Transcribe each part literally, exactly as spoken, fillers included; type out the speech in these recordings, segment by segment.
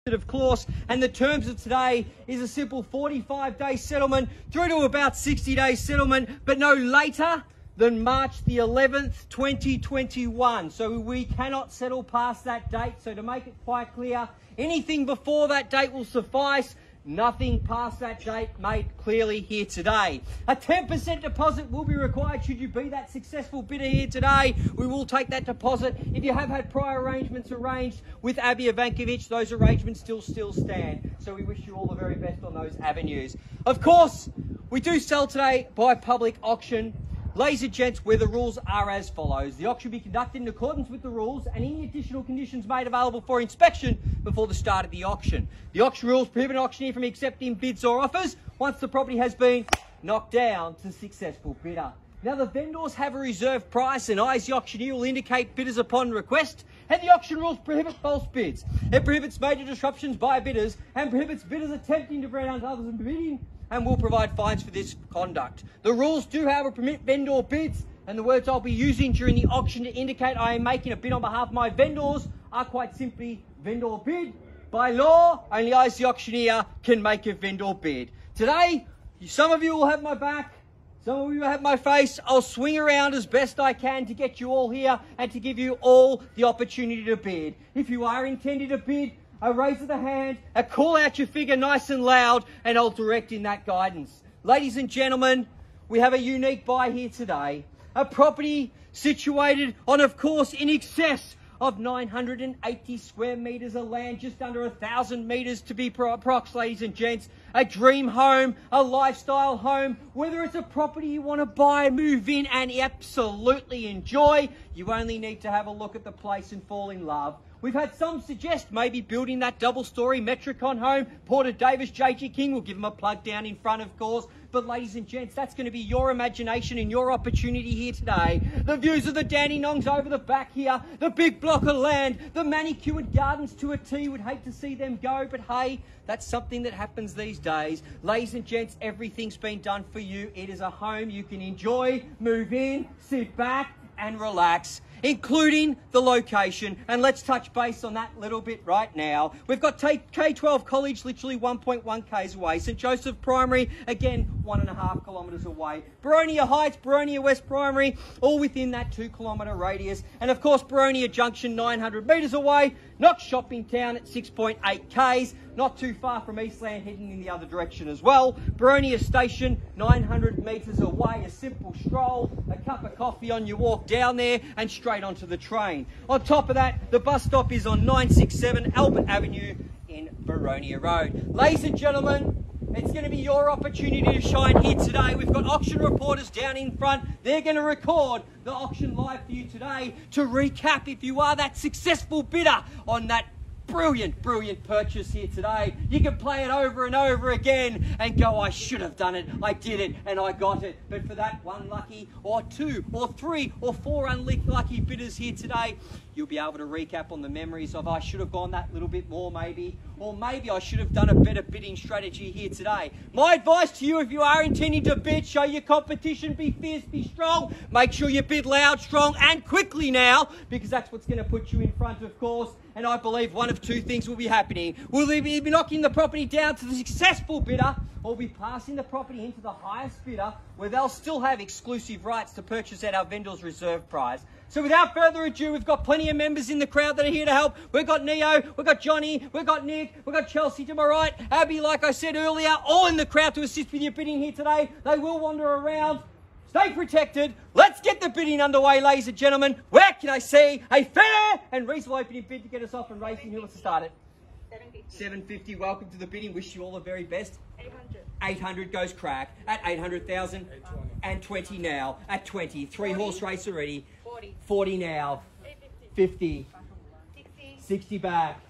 of course, and the terms of today is a simple forty-five day settlement through to about sixty day settlement, but no later than March the eleventh, twenty twenty-one. So we cannot settle past that date. So to make it quite clear, anything before that date will suffice. Nothing past that date made clearly here today. A ten percent deposit will be required should you be that successful bidder here today. We will take that deposit. If you have had prior arrangements arranged with Abby Ivankovich, those arrangements still still stand. So we wish you all the very best on those avenues. Of course, we do sell today by public auction. Ladies and gents, where the rules are as follows. The auction will be conducted in accordance with the rules and any additional conditions made available for inspection before the start of the auction. The auction rules prohibit an auctioneer from accepting bids or offers once the property has been knocked down to the successful bidder. Now, the vendors have a reserve price, and I, as the auctioneer, will indicate bidders upon request. And the auction rules prohibit false bids. It prohibits major disruptions by bidders and prohibits bidders attempting to prevent others from bidding, and will provide fines for this conduct. The rules do, however, permit vendor bids, and the words I'll be using during the auction to indicate I am making a bid on behalf of my vendors are quite simply vendor bid. By law, only I, as the auctioneer, can make a vendor bid. Today, some of you will have my back, some of you will have my face. I'll swing around as best I can to get you all here and to give you all the opportunity to bid. If you are intending to bid, a raise of the hand, a call out your figure nice and loud, and I'll direct in that guidance. Ladies and gentlemen, we have a unique buy here today. A property situated on, of course, in excess of nine hundred eighty square metres of land, just under one thousand metres to be approx, ladies and gents. A dream home, a lifestyle home, whether it's a property you want to buy, move in and absolutely enjoy, you only need to have a look at the place and fall in love. We've had some suggest maybe building that double-storey Metricon home. Porter Davis, J G King, will give them a plug down in front, of course. But ladies and gents, that's going to be your imagination and your opportunity here today. The views of the Dandenongs over the back here, the big block of land, the manicured gardens to a T. Would hate to see them go, but hey, that's something that happens these days. Ladies and gents, everything's been done for you. It is a home you can enjoy, move in, sit back and relax, including the location. And let's touch base on that little bit right now. We've got K twelve College literally one point one k's away. St Joseph Primary, again, one and a half kilometres away. Boronia Heights, Boronia West Primary, all within that two kilometre radius. And of course, Boronia Junction, nine hundred metres away. Knox Shopping Town at six point eight k's. Not too far from Eastland, heading in the other direction as well. Boronia Station, nine hundred metres away. A simple stroll, a cup of coffee on your walk down there, and straight onto the train. On top of that, the bus stop is on nine sixty-seven Albert Avenue in Boronia Road. Ladies and gentlemen, it's going to be your opportunity to shine here today. We've got auction reporters down in front. They're going to record the auction live for you today to recap if you are that successful bidder on that brilliant, brilliant purchase here today. You can play it over and over again and go, I should have done it, I did it, and I got it. But for that one lucky or two or three or four unlucky bidders here today, you'll be able to recap on the memories of, I should have gone that little bit more maybe, or maybe I should have done a better bidding strategy here today. My advice to you, if you are intending to bid, show your competition, be fierce, be strong, make sure you bid loud, strong and quickly now, because that's what's going to put you in front, of course. And I believe one of two things will be happening. We'll either be knocking the property down to the successful bidder, or be passing the property into the highest bidder, where they'll still have exclusive rights to purchase at our vendor's reserve price. So without further ado, we've got plenty of members in the crowd that are here to help. We've got Neo, we've got Johnny, we've got Nick, we've got Chelsea to my right, Abby, like I said earlier, all in the crowd to assist with your bidding here today. They will wander around. Stay protected. Let's get the bidding underway, ladies and gentlemen. Where can I see a fair and reasonable opening bid to get us off and racing? Who wants to start it? seven fifty. seven fifty. Welcome to the bidding. Wish you all the very best. eight hundred. eight hundred goes crack at eight hundred thousand. And twenty now at twenty. Three forty. Horse race already. forty. forty now. fifty. sixty. sixty back.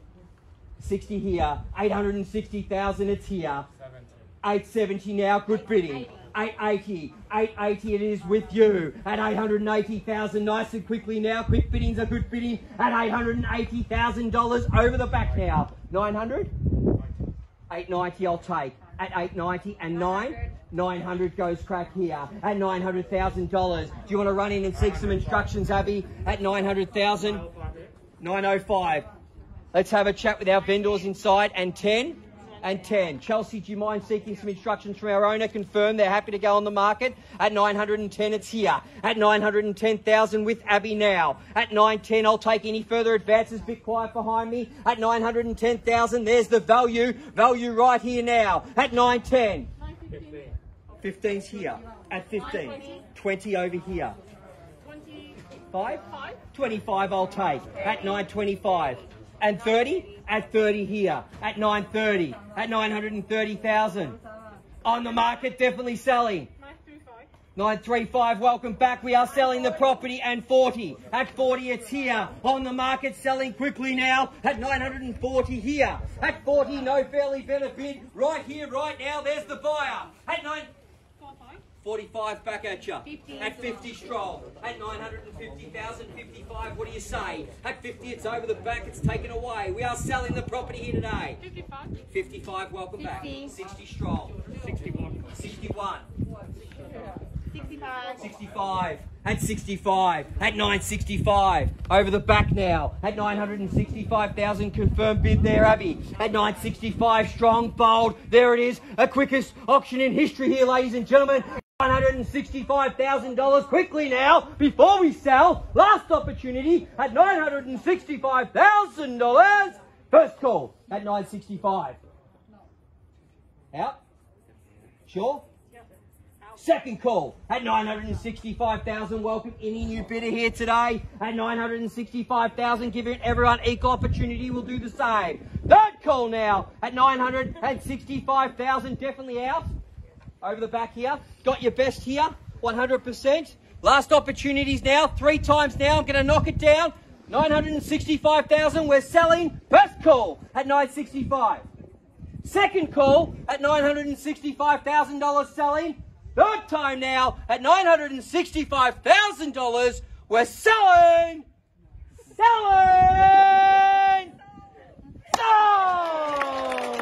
sixty here. eight hundred sixty thousand. It's here. eight seventy now. Good bidding. eight eighty, eight eighty it is with you at eight hundred eighty thousand. Nice and quickly now. Quick biddings are good bidding at eight hundred eighty thousand dollars over the back now. nine hundred? eight ninety I'll take at eight ninety and nine. nine hundred goes crack here at nine hundred thousand dollars. Do you want to run in and seek some instructions, Abby, at nine hundred thousand? nine oh five. Let's have a chat with our vendors inside. And ten. And ten. Chelsea, do you mind seeking some instructions from our owner? Confirm they're happy to go on the market. At nine hundred and ten, it's here. At nine hundred and ten thousand with Abby now. At nine ten, I'll take any further advances. Bit quiet behind me. At nine hundred and ten thousand, there's the value. Value right here now. At nine ten. fifteen's here. At fifteen. twenty over here. twenty-five? twenty-five I'll take. At nine twenty-five. And thirty? At thirty here. At nine thirty. At nine hundred and thirty thousand. On the market, definitely selling. nine thirty-five, welcome back. We are selling the property. And forty. At forty, it's here. On the market, selling quickly now. At nine hundred and forty here. At forty, no fairly better bid. Right here, right now, there's the buyer. At nine... forty-five back at you. fifty. At fifty strong. At nine hundred and fifty thousand, fifty-five, what do you say? At fifty, it's over the back, it's taken away. We are selling the property here today. fifty-five. fifty-five, welcome sixty. Back. sixty strong. sixty-one. sixty-one. sixty-five. sixty-five. At sixty-five. At nine sixty-five. Over the back now. At nine hundred and sixty-five thousand, confirmed bid there, Abby. At nine sixty-five, strong, bold. There it is. A quickest auction in history here, ladies and gentlemen. one hundred and sixty-five thousand dollars quickly now before we sell. Last opportunity at nine hundred and sixty-five thousand dollars. First call at nine sixty-five. Out? Sure? Second call at nine hundred and sixty-five thousand dollars. Welcome any new bidder here today at nine hundred and sixty-five thousand dollars. Giving everyone equal opportunity. We'll do the same. Third call now at nine hundred and sixty-five thousand dollars. Definitely out. Over the back here. Got your best here. one hundred percent. Last opportunities now. Three times now. I'm going to knock it down. nine hundred and sixty-five thousand dollars. We're selling. First call at nine sixty-five. Second call at nine hundred and sixty-five thousand dollars selling. Third time now at nine hundred and sixty-five thousand dollars. We're selling. Selling. Sold.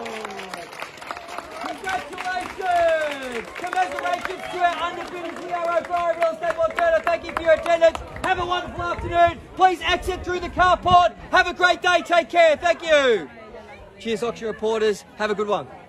Congratulations! Congratulations to our underbidders here, O'Brien Real Estate Montana. Thank you for your attendance. Have a wonderful afternoon. Please exit through the carport. Have a great day. Take care. Thank you. Cheers, auction reporters. Have a good one.